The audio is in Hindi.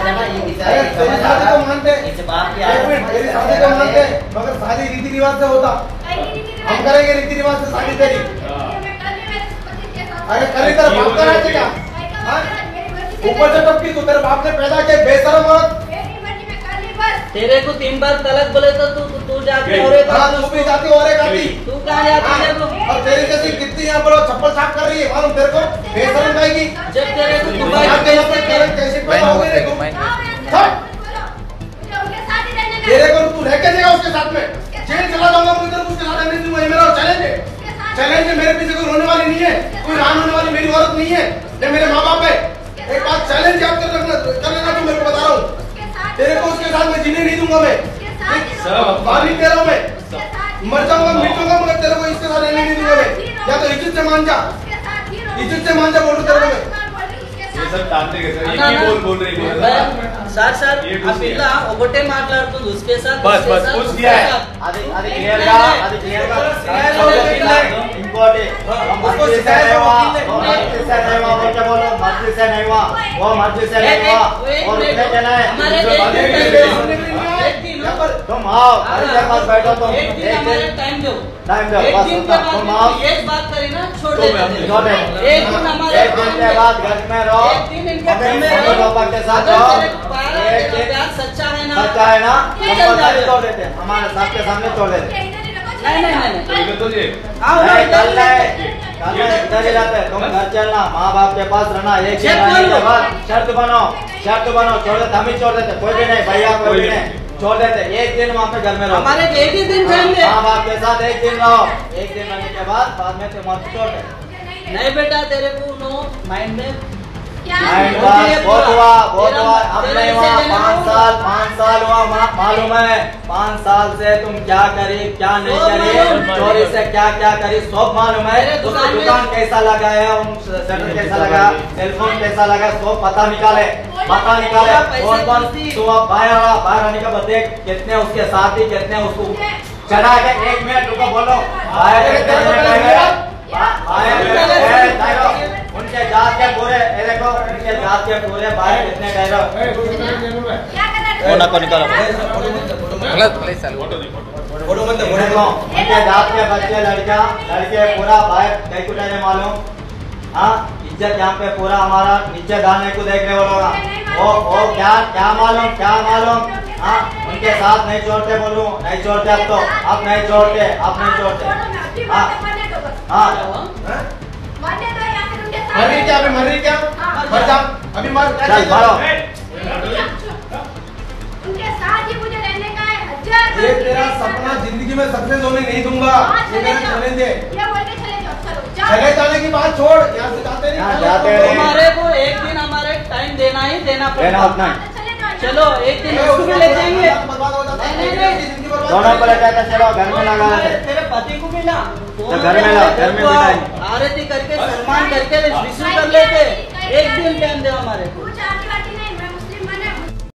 शादी को मानते, तेरी शादी को मानते, मगर शादी रीति रिवाज से होता। हम करेंगे रीति रिवाज से शादी तेरी। अरे कल तेरा बाप का राज्य क्या? ऊपर से टपकी, तू तेरे बाप ने पैदा किया बेशरम औरत। तेरे को 3 बार तलाक बोले तो तू जाती और तू भी जाती और एक आती। तू कहाँ जाती है? और तेरी जैसी कितनी यहाँ पर चप्पल साफ कर रही है मालूम तेरे को? बेशरम आएगी। जब तेरे को दुबई कैसे पैदा हो गई? तेरे को तू रह के देगा उसके साथ में, जेल चला जाऊंगा मैं तेरे को उसके साथ रहने दूंगा। ये मेरा चैलेंज है। चैलेंज है, मेरे पीछे कोई रोने वाली नहीं है, कोई रान होने वाली मेरी औरत नहीं है, ये मेरे माँ बाप है। एक बात चैलेंज याद कर लेना तू, मेरे को बता रहा हूँ। तेरे को उसके साथ में जीने नहीं दूंगा मैं, बारी दे रहा हूँ मैं, मर जाऊंगा मिट जाऊंगा मगर तेरे को इसके साथ रहने नहीं दूंगा मैं। या तो इज्जत से मान जा, इज्जत से मान जा बोल तेरे को मैं। सर तांत्रिक है सर, एक ही बोल रही है సార్ అపిల్ల ఒకటే మాట్లాడుతుంది उसके साथ बस कुछ किया है అది క్లియర్ గా ఇంకోటి उसको सिखाया क्या बोलो मस्जिद से नहीं हुआ, वो मस्जिद से नहीं हुआ और क्या कहना है तुम आओ घर के पास बैठो, तुम एक दिन टाइम दो तुम आओ, ये बात करी ना छोड़ दे। एक दिन के बाद घर में रहो, के साथ रहो। सच्चा है ना तोड़ देते, हमारे साथ के सामने तोड़ देते। इधर ही रहते, तुम घर चलना, माँ बाप के पास रहना। एक दिन रहने के बाद शर्त बनो, छोड़ देते, हम ही छोड़ देते, कोई भी नहीं, भैया कोई भी नहीं, छोड़ देते। एक दिन वहाँ पे घर में रहो, हमारे एक ही दिन माँ बाप के साथ एक दिन रहो। एक दिन रहने के बाद में तुम छोड़ देते। नहीं बेटा, तेरे को नो माइंड में बहुत हुआ अब नहीं हुआ। 5 साल हुआ, मालूम है 5 साल से तुम क्या करी क्या नहीं करी, चोरी से क्या करी सब मालूम है। उसको दुकान कैसा लगाया, शटर कैसा लगा, टेलीफोन कैसा लगा, सब पता निकाले। कौन तो अब बाहर आने के बाद देख कितने उसके साथी, कितने उसको चढ़ा के। 1 मिनट रुको, बोलो उनके जात के पूरे, देखो उनके जात के पूरे बाहर कितने डायलॉग उनके जात के बच्चे लड़के पूरा बाहर कई कुछ नहीं मालूम। हाँ, इज्जत यहाँ पे पूरा हमारा नीचे डालने को देख रहे वो लोग। वो क्या मालूम। हाँ, उनके साथ नहीं छोड़ते, बोलूं नहीं छोड़ते, अब नहीं छोड़ते। हाँ मर रही क्या? मर जा, अभी मर चल मारो। उनके साथ ही मुझे रहने का है। ये तेरा सपना जिंदगी में सक्सेस होने नहीं दूंगा। ये मेरा चैलेंज है। ये बोल के चले जाओ, चले जाने की बात छोड़, यहाँ से जाते नहीं। हमारे को एक दिन हमारे टाइम देना पड़ेगा। चलो एक दिन उसको भी ले जाएंगे। दोनों को ले जाते, चलो घर में लगा तेरे पति को भी ला, घर में आरती करके सम्मान करके रिसीव कर लेते। एक दिन टाइम दे हमारे को।